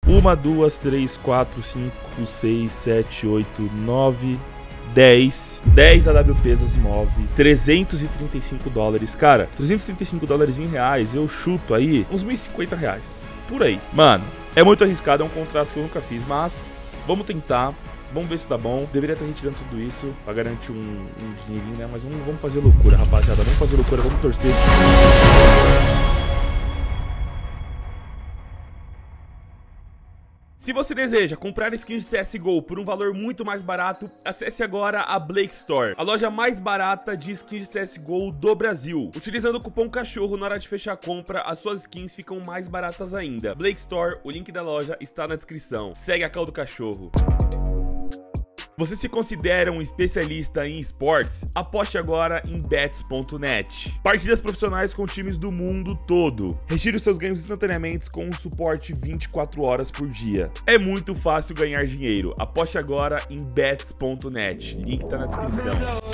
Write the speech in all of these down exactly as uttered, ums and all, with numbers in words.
Uma, duas, três, quatro, cinco, seis, sete, oito, nove, dez. dez A W Ps Asimov. trezentos e trinta e cinco dólares. Cara, trezentos e trinta e cinco dólares em reais, eu chuto aí uns mil e cinquenta reais. Por aí. Mano, é muito arriscado, é um contrato que eu nunca fiz, mas vamos tentar. Vamos ver se dá bom. Deveria estar retirando tudo isso pra garantir um, um dinheirinho, né? Mas vamos, vamos fazer loucura, rapaziada. Vamos fazer loucura, vamos torcer. Se você deseja comprar skins de C S G O por um valor muito mais barato, acesse agora a Blake Store, a loja mais barata de skins de C S G O do Brasil. Utilizando o cupom CACHORRO na hora de fechar a compra, as suas skins ficam mais baratas ainda. Blake Store, o link da loja está na descrição. Segue a call do cachorro. Você se considera um especialista em esportes? Aposte agora em bets ponto net. Partidas profissionais com times do mundo todo. Retire os seus ganhos instantaneamente com um suporte vinte e quatro horas por dia. É muito fácil ganhar dinheiro. Aposte agora em bets ponto net. Link tá na descrição.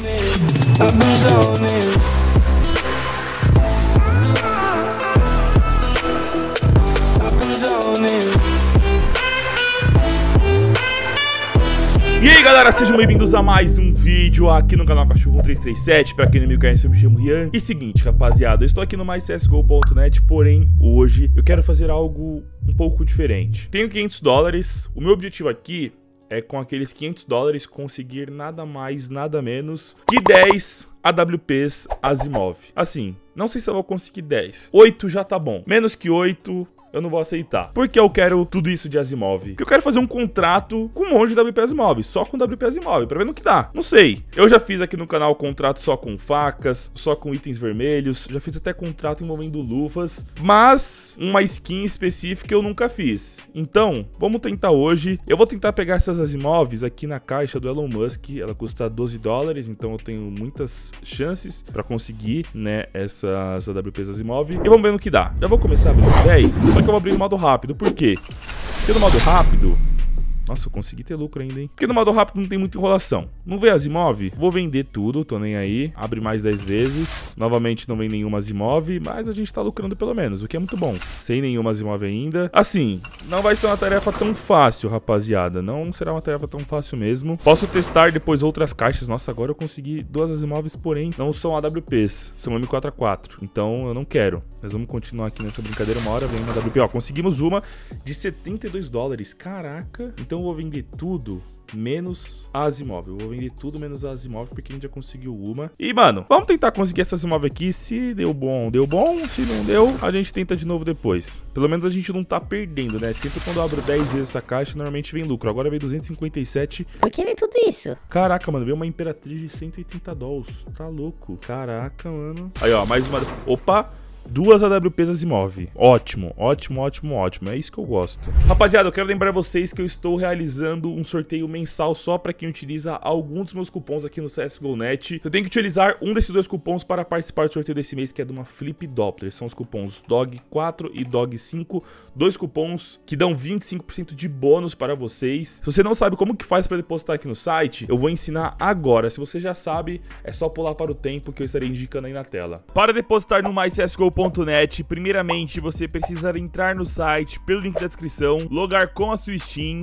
E aí galera, sejam bem-vindos a mais um vídeo aqui no canal Cachorro três três sete. Pra quem não me conhece, eu me chamo Rian. E seguinte, rapaziada, eu estou aqui no mais C S G O ponto net, porém hoje eu quero fazer algo um pouco diferente. Tenho quinhentos dólares, o meu objetivo aqui é com aqueles quinhentos dólares conseguir nada mais, nada menos que dez A W Ps Asimov. Assim, não sei se eu vou conseguir dez. oito já tá bom. Menos que oito... eu não vou aceitar. Porque eu quero tudo isso de Asimov. Porque eu quero fazer um contrato com um monte de W P Asimov. Só com W P Asimov, pra ver no que dá. Não sei. Eu já fiz aqui no canal contrato só com facas, só com itens vermelhos. Já fiz até contrato envolvendo luvas. Mas uma skin específica eu nunca fiz. Então, vamos tentar hoje. Eu vou tentar pegar essas Asimovs aqui na caixa do Elon Musk. Ela custa doze dólares, então eu tenho muitas chances pra conseguir, né, essas A W Ps Asimov. E vamos ver no que dá. Já vou começar abrindo dez. Só que eu vou abrir no modo rápido, por quê? Porque no modo rápido... nossa, eu consegui ter lucro ainda, hein? Porque no modo rápido não tem muita enrolação. Não vê Asimov? Vou vender tudo, tô nem aí. Abre mais dez vezes. Novamente não vem nenhuma Asimov, mas a gente tá lucrando pelo menos, o que é muito bom. Sem nenhuma Asimov ainda. Assim, não vai ser uma tarefa tão fácil, rapaziada. Não será uma tarefa tão fácil mesmo. Posso testar depois outras caixas. Nossa, agora eu consegui duas Asimovs, porém não são A W Ps. São M quatro A quatro. Então eu não quero. Mas vamos continuar aqui nessa brincadeira. Uma hora vem uma A W P. Ó, conseguimos uma de setenta e dois dólares. Caraca. Então eu vou vender tudo menos a Asimov. Eu vou vender tudo menos a Asimov porque a gente já conseguiu uma. E, mano, vamos tentar conseguir essa Asimov aqui. Se deu bom, deu bom. Se não deu, a gente tenta de novo depois. Pelo menos a gente não tá perdendo, né? Sempre quando eu abro dez vezes essa caixa, normalmente vem lucro. Agora veio duzentos e cinquenta e sete. Por que veio tudo isso? Caraca, mano, veio uma Imperatriz de cento e oitenta dólares. Tá louco. Caraca, mano. Aí, ó, mais uma... opa! Duas A W Ps Asimov. Ótimo, ótimo, ótimo, ótimo. É isso que eu gosto. Rapaziada, eu quero lembrar vocês que eu estou realizando um sorteio mensal só para quem utiliza algum dos meus cupons aqui no C S G O ponto net. Você tem que utilizar um desses dois cupons para participar do sorteio desse mês, que é de uma Flip Doppler. São os cupons D O G quatro e D O G cinco. Dois cupons que dão vinte e cinco por cento de bônus para vocês. Se você não sabe como que faz para depositar aqui no site, eu vou ensinar agora. Se você já sabe, é só pular para o tempo que eu estarei indicando aí na tela. Para depositar no mais C S G O ponto net, primeiramente você precisa entrar no site pelo link da descrição, logar com a sua Steam.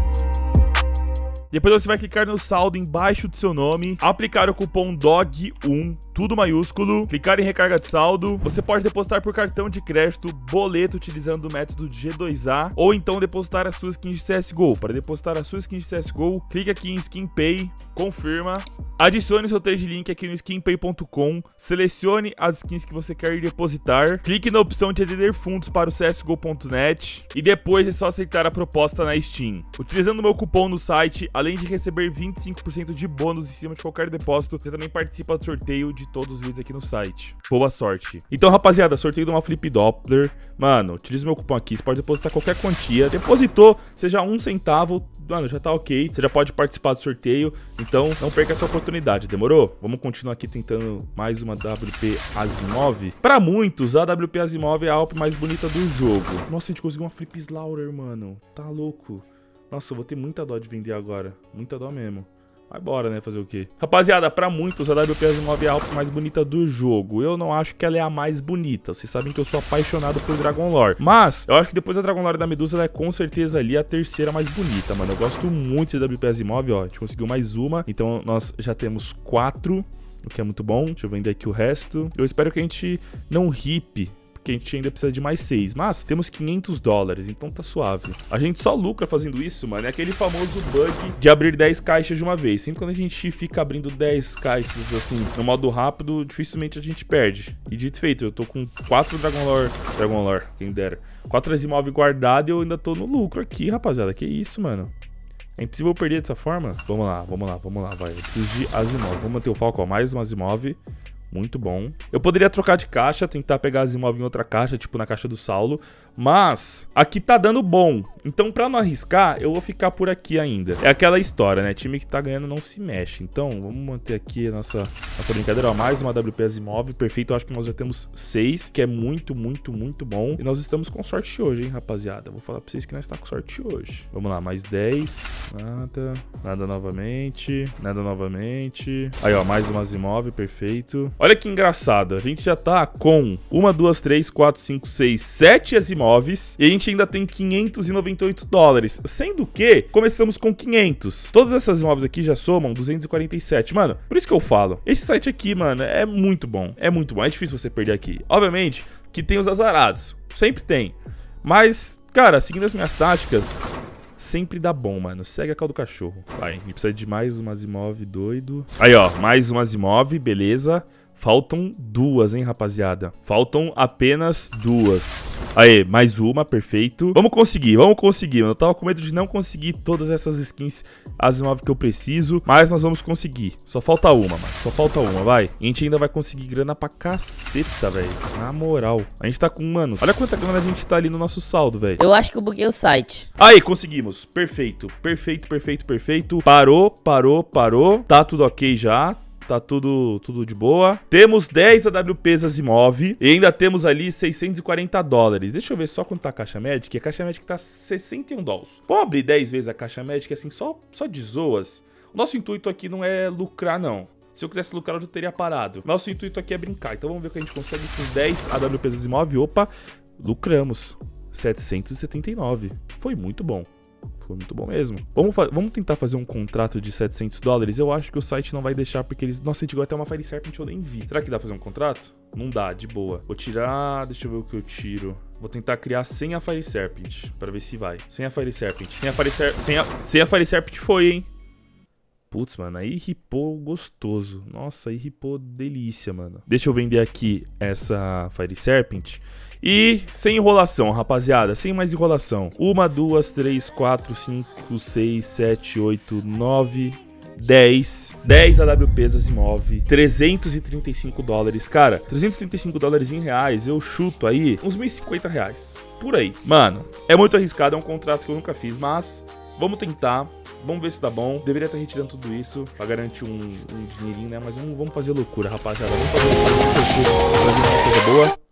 Depois você vai clicar no saldo embaixo do seu nome, aplicar o cupom D O G um, tudo maiúsculo, clicar em recarga de saldo. Você pode depositar por cartão de crédito, boleto utilizando o método G dois A, ou então depositar as suas skins de C S G O. Para depositar as suas skins de C S G O, clique aqui em Skin Pay, confirma, adicione seu trade link aqui no skin pay ponto com, selecione as skins que você quer depositar, clique na opção de adquirir fundos para o C S G O ponto net e depois é só aceitar a proposta na Steam. Utilizando o meu cupom no site, além de receber vinte e cinco por cento de bônus em cima de qualquer depósito, você também participa do sorteio de todos os vídeos aqui no site. Boa sorte. Então, rapaziada, sorteio de uma Flip Doppler. Mano, utilize o meu cupom aqui, você pode depositar qualquer quantia. Depositou, seja um centavo, mano, já tá ok. Você já pode participar do sorteio, então não perca essa oportunidade, demorou? Vamos continuar aqui tentando mais uma A W P Asimov. Pra muitos, a A W P Asimov é a Alp mais bonita do jogo. Nossa, a gente conseguiu uma Flip Slaughter, mano. Tá louco. Nossa, eu vou ter muita dó de vender agora. Muita dó mesmo. Vai embora, né? Fazer o quê? Rapaziada, pra muitos, a W P Asimov é a roupa mais bonita do jogo. Eu não acho que ela é a mais bonita. Vocês sabem que eu sou apaixonado por Dragon Lore. Mas, eu acho que depois da Dragon Lore da Medusa, ela é com certeza ali a terceira mais bonita, mano. Eu gosto muito de W P Asimov, ó. A gente conseguiu mais uma. Então, nós já temos quatro, o que é muito bom. Deixa eu vender aqui o resto. Eu espero que a gente não ripe, que a gente ainda precisa de mais seis, mas temos quinhentos dólares, então tá suave. A gente só lucra fazendo isso, mano, é aquele famoso bug de abrir dez caixas de uma vez. Sempre quando a gente fica abrindo dez caixas, assim, no modo rápido, dificilmente a gente perde. E dito e feito, eu tô com quatro Dragon Lore, Dragon Lore, quem dera, quatro Asimov guardado e eu ainda tô no lucro aqui, rapaziada, que isso, mano. É impossível perder dessa forma? Vamos lá, vamos lá, vamos lá, vai. Eu preciso de Asimov, vamos manter o foco, ó, mais um Asimov. Muito bom. Eu poderia trocar de caixa, tentar pegar Asimov em outra caixa, tipo na caixa do Saulo. Mas aqui tá dando bom. Então pra não arriscar, eu vou ficar por aqui ainda. É aquela história, né? Time que tá ganhando não se mexe. Então vamos manter aqui a nossa, nossa brincadeira. Ó, mais uma W P Asimov. Perfeito, eu acho que nós já temos seis, que é muito, muito, muito bom. E nós estamos com sorte hoje, hein, rapaziada. Vou falar pra vocês que nós tá com sorte hoje. Vamos lá, mais dez. Nada. Nada novamente. Nada novamente. Aí, ó, mais uma Asimov. Perfeito. Olha que engraçado. A gente já tá com uma, duas, três, quatro, cinco, seis, sete Asimov. E a gente ainda tem quinhentos e noventa e oito dólares. Sendo que começamos com quinhentos. Todas essas imóveis aqui já somam duzentos e quarenta e sete. Mano, por isso que eu falo. Esse site aqui, mano, é muito bom. É muito bom. É difícil você perder aqui. Obviamente que tem os azarados. Sempre tem. Mas, cara, seguindo as minhas táticas, sempre dá bom, mano. Segue a cal do cachorro. Vai, a gente precisa de mais uma Asimov doido. Aí, ó, mais uma Asimov, beleza. Faltam duas, hein, rapaziada. Faltam apenas duas. Aê, mais uma, perfeito. Vamos conseguir, vamos conseguir. Eu tava com medo de não conseguir todas essas skins Asimov que eu preciso, mas nós vamos conseguir. Só falta uma, mano. Só falta uma, vai. E a gente ainda vai conseguir grana pra caceta, velho. Na moral. A gente tá com, mano, olha quanta grana a gente tá ali no nosso saldo, velho. Eu acho que eu buguei o site. Aí, conseguimos. Perfeito, perfeito, perfeito, perfeito. Parou, parou, parou. Tá tudo ok já. Tá tudo, tudo de boa. Temos dez A W Ps Asimov. E ainda temos ali seiscentos e quarenta dólares. Deixa eu ver só quanto tá a caixa médica. A caixa médica tá sessenta e um dólares. Vamos abrir dez vezes a caixa médica, assim, só, só de zoas. O nosso intuito aqui não é lucrar, não. Se eu quisesse lucrar, eu já teria parado. Nosso intuito aqui é brincar. Então vamos ver o que a gente consegue com dez A W Ps Asimov. Opa, lucramos. setecentos e setenta e nove. Foi muito bom. Foi muito bom mesmo. Vamos, vamos tentar fazer um contrato de setecentos dólares. Eu acho que o site não vai deixar, porque eles... Nossa, a gente ganhou até uma Fire Serpent, eu nem vi. Será que dá pra fazer um contrato? Não dá, de boa. Vou tirar... Deixa eu ver o que eu tiro. Vou tentar criar sem a Fire Serpent, pra ver se vai. Sem a Fire Serpent. Sem a Fire Serpent... Sem a... sem a Fire Serpent foi, hein? Putz, mano, aí ripou gostoso. Nossa, aí ripou delícia, mano. Deixa eu vender aqui essa Fire Serpent. E sem enrolação, rapaziada, sem mais enrolação. Uma, duas, três, quatro, cinco, seis, sete, oito, nove, dez. dez A W Ps Asimov. trezentos e trinta e cinco dólares. Cara, trezentos e trinta e cinco dólares em reais, eu chuto aí uns mil e cinquenta reais. Por aí. Mano, é muito arriscado, é um contrato que eu nunca fiz, mas vamos tentar. Vamos ver se dá bom. Deveria estar retirando tudo isso pra garantir um, um dinheirinho, né? Mas vamos, vamos fazer loucura, rapaziada. Vamos fazer loucura, vamos fazer uma coisa boa.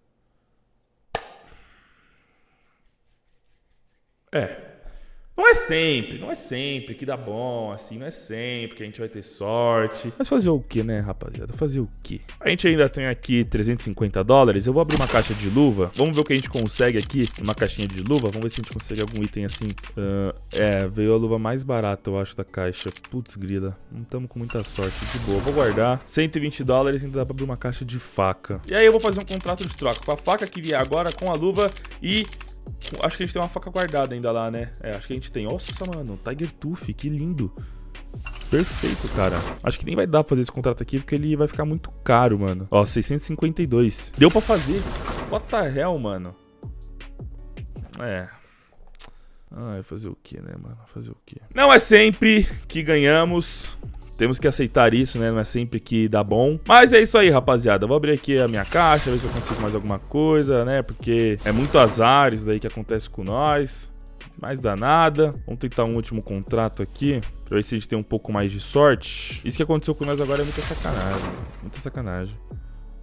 É, não é sempre, não é sempre que dá bom, assim, não é sempre que a gente vai ter sorte. Mas fazer o que, né, rapaziada? Fazer o que? A gente ainda tem aqui trezentos e cinquenta dólares, eu vou abrir uma caixa de luva. Vamos ver o que a gente consegue aqui, uma caixinha de luva. Vamos ver se a gente consegue algum item assim. Uh, é, veio a luva mais barata, eu acho, da caixa. Putz, grila, não estamos com muita sorte, de boa. Vou guardar cento e vinte dólares, ainda dá pra abrir uma caixa de faca. E aí eu vou fazer um contrato de troca com a faca que vier agora, com a luva e... Acho que a gente tem uma faca guardada ainda lá, né? É, acho que a gente tem. Nossa, mano, Tiger Tooth, que lindo. Perfeito, cara. Acho que nem vai dar pra fazer esse contrato aqui, porque ele vai ficar muito caro, mano. Ó, seiscentos e cinquenta e dois. Deu pra fazer. What the hell, mano? É... Ah, vai fazer o que, né, mano? Fazer o que? Não é sempre que ganhamos... Temos que aceitar isso, né? Não é sempre que dá bom. Mas é isso aí, rapaziada. Vou abrir aqui a minha caixa, ver se eu consigo mais alguma coisa, né? Porque é muito azar isso daí que acontece com nós. Mais dá nada. Vamos tentar um último contrato aqui, pra ver se a gente tem um pouco mais de sorte. Isso que aconteceu com nós agora é muita sacanagem. Muita sacanagem.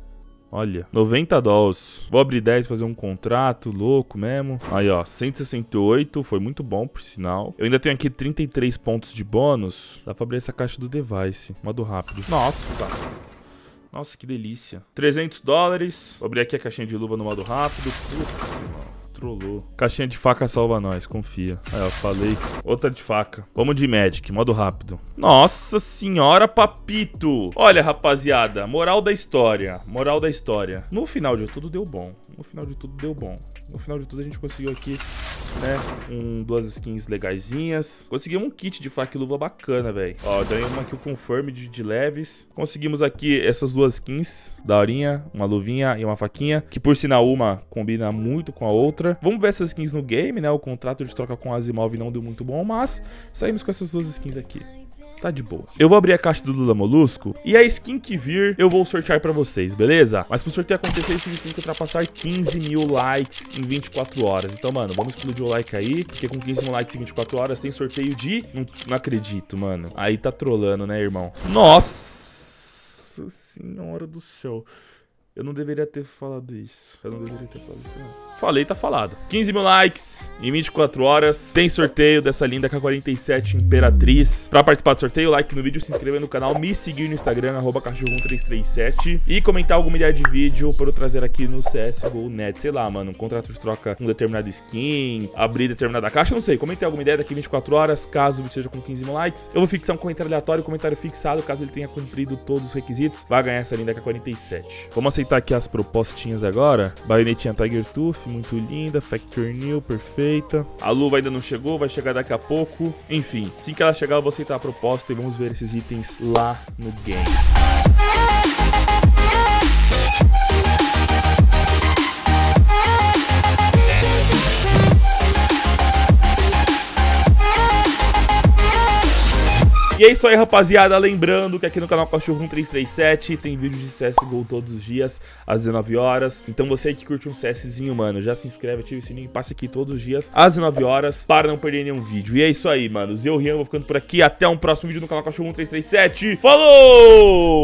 Olha, noventa dólares. Vou abrir dez, fazer um contrato louco mesmo. Aí, ó, cento e sessenta e oito. Foi muito bom, por sinal. Eu ainda tenho aqui trinta e três pontos de bônus. Dá pra abrir essa caixa do device. Modo rápido. Nossa! Nossa, que delícia. trezentos dólares. Vou abrir aqui a caixinha de luva no modo rápido. Putz, mano. Trollou. Caixinha de faca salva nós, confia. Aí, ó, falei. Outra de faca. Vamos de Magic, modo rápido. Nossa senhora, papito. Olha, rapaziada, moral da história. Moral da história. No final de tudo deu bom. No final de tudo deu bom. No final de tudo a gente conseguiu aqui, né, um, duas skins legaisinhas. Conseguimos um kit de faca e luva bacana, velho. Ó, ganhei uma aqui, o Confirm de, de leves. Conseguimos aqui essas duas skins, daorinha, uma luvinha e uma faquinha, que por sinal uma combina muito com a outra. Vamos ver essas skins no game, né? O contrato de troca com a Asimov não deu muito bom, mas saímos com essas duas skins aqui. Tá de boa. Eu vou abrir a caixa do Lula Molusco e a skin que vir eu vou sortear pra vocês, beleza? Mas pro sorteio acontecer, isso significa que ultrapassar quinze mil likes em vinte e quatro horas. Então, mano, vamos explodir o like aí, porque com quinze mil likes em vinte e quatro horas tem sorteio de... Não, não acredito, mano. Aí tá trolando, né, irmão? Nossa senhora do céu. Eu não deveria ter falado isso. Eu não deveria ter falado isso, não. Falei, tá falado. quinze mil likes em vinte e quatro horas. Tem sorteio dessa linda K quarenta e sete Imperatriz. Pra participar do sorteio, like no vídeo, se inscrever no canal, me seguir no Instagram, arroba cachorro um três três sete. E comentar alguma ideia de vídeo para eu trazer aqui no C S G O Net. Sei lá, mano, um contrato de troca com determinada skin, abrir determinada caixa, não sei. Comente alguma ideia daqui vinte e quatro horas, caso o vídeo seja com quinze mil likes. Eu vou fixar um comentário aleatório, comentário fixado, caso ele tenha cumprido todos os requisitos. Vai ganhar essa linda K quarenta e sete. Vamos aceitar aqui as propostinhas agora. Baionetinha Tiger Tooth, muito linda. Factory New, perfeita. A luva ainda não chegou, vai chegar daqui a pouco. Enfim, assim que ela chegar eu vou aceitar a proposta e vamos ver esses itens lá no game. E é isso aí, rapaziada. Lembrando que aqui no canal Cachorro um três três sete tem vídeos de C S G O todos os dias, às dezenove horas. Então você aí que curte um CSzinho, mano, já se inscreve, ativa o sininho e passe aqui todos os dias, às dezenove horas, para não perder nenhum vídeo. E é isso aí, manos. Eu, Rian, vou ficando por aqui. Até um próximo vídeo no canal Cachorro um três três sete. Falou!